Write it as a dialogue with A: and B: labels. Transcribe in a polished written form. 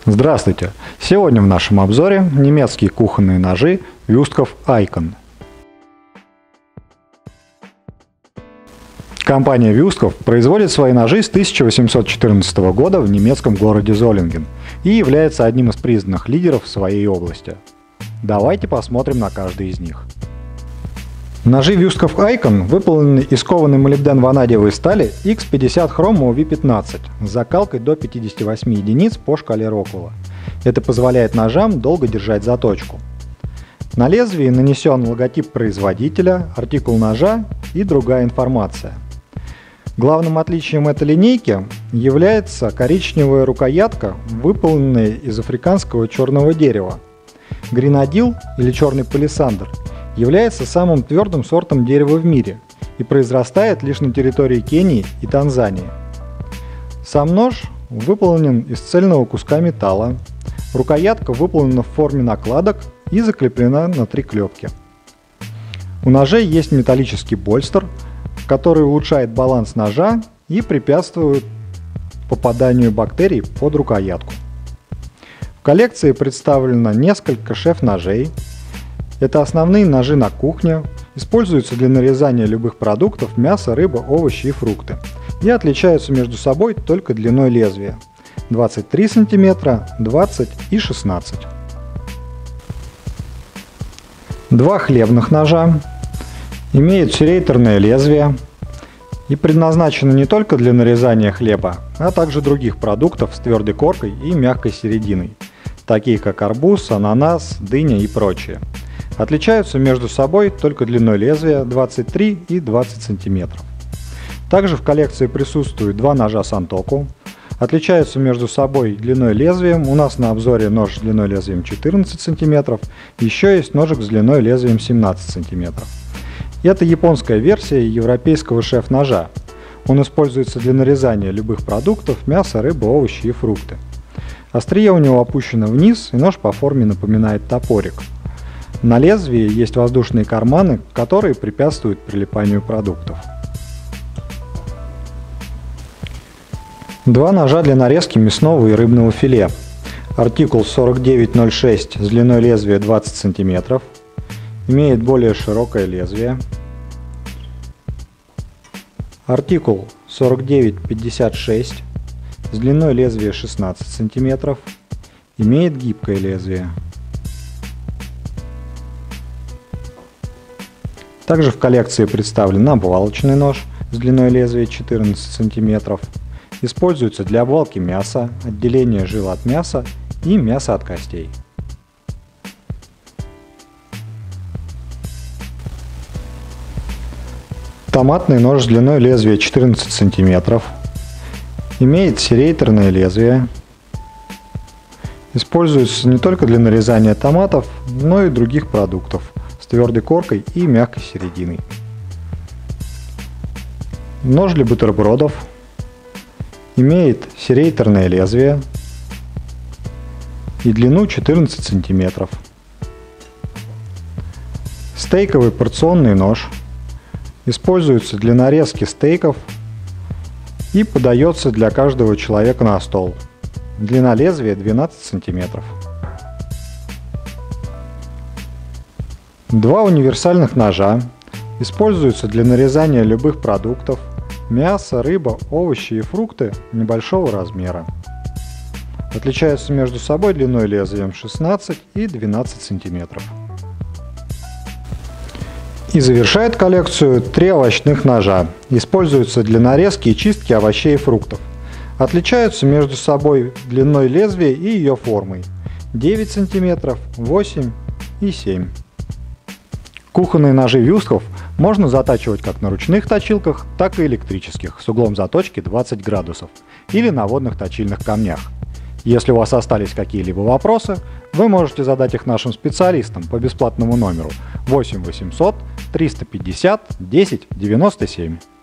A: Здравствуйте! Сегодня в нашем обзоре немецкие кухонные ножи Wüsthof Icon. Компания Wüsthof производит свои ножи с 1814 года в немецком городе Золинген и является одним из признанных лидеров в своей области. Давайте посмотрим на каждый из них. Ножи Wüsthof Icon выполнены из кованой молибден-ванадиевой стали X50 Chrome UV15 с закалкой до 58 единиц по шкале Роквелла. Это позволяет ножам долго держать заточку. На лезвии нанесен логотип производителя, артикул ножа и другая информация. Главным отличием этой линейки является коричневая рукоятка, выполненная из африканского черного дерева. Гренадил или черный палисандр является самым твердым сортом дерева в мире и произрастает лишь на территории Кении и Танзании. Сам нож выполнен из цельного куска металла, рукоятка выполнена в форме накладок и закреплена на 3 клепки. У ножей есть металлический больстер, который улучшает баланс ножа и препятствует попаданию бактерий под рукоятку. В коллекции представлено несколько шеф-ножей. Это основные ножи на кухне, используются для нарезания любых продуктов, мяса, рыба, овощи и фрукты, и отличаются между собой только длиной лезвия 23 см, 20 и 16. Два хлебных ножа имеют серейторное лезвие и предназначены не только для нарезания хлеба, а также других продуктов с твердой коркой и мягкой серединой, такие как арбуз, ананас, дыня и прочее. Отличаются между собой только длиной лезвия 23 и 20 см. Также в коллекции присутствуют два ножа Сантоку. Отличаются между собой длиной лезвием. У нас на обзоре нож с длиной лезвием 14 см. Еще есть ножик с длиной лезвием 17 см. Это японская версия европейского шеф-ножа. Он используется для нарезания любых продуктов, мяса, рыбы, овощи и фрукты. Острие у него опущено вниз, и нож по форме напоминает топорик. На лезвии есть воздушные карманы, которые препятствуют прилипанию продуктов. Два ножа для нарезки мясного и рыбного филе. Артикул 4906 с длиной лезвия 20 см. Имеет более широкое лезвие. Артикул 4956 с длиной лезвия 16 см. Имеет гибкое лезвие. Также в коллекции представлен обвалочный нож с длиной лезвия 14 см. Используется для обвалки мяса, отделения жира от мяса и мяса от костей. Томатный нож с длиной лезвия 14 см. Имеет серейторное лезвие. Используется не только для нарезания томатов, но и других продуктов с твердой коркой и мягкой серединой. Нож для бутербродов. Имеет серейторное лезвие и длину 14 см. Стейковый порционный нож. Используется для нарезки стейков и подается для каждого человека на стол. Длина лезвия 12 см. Два универсальных ножа. Используются для нарезания любых продуктов, мясо, рыба, овощи и фрукты небольшого размера. Отличаются между собой длиной лезвием 16 и 12 см. И завершает коллекцию три овощных ножа. Используются для нарезки и чистки овощей и фруктов. Отличаются между собой длиной лезвия и ее формой 9 см, 8 и 7. Кухонные ножи Wüsthof можно затачивать как на ручных точилках, так и электрических с углом заточки 20 градусов или на водных точильных камнях. Если у вас остались какие-либо вопросы, вы можете задать их нашим специалистам по бесплатному номеру 8 800 350 10 97.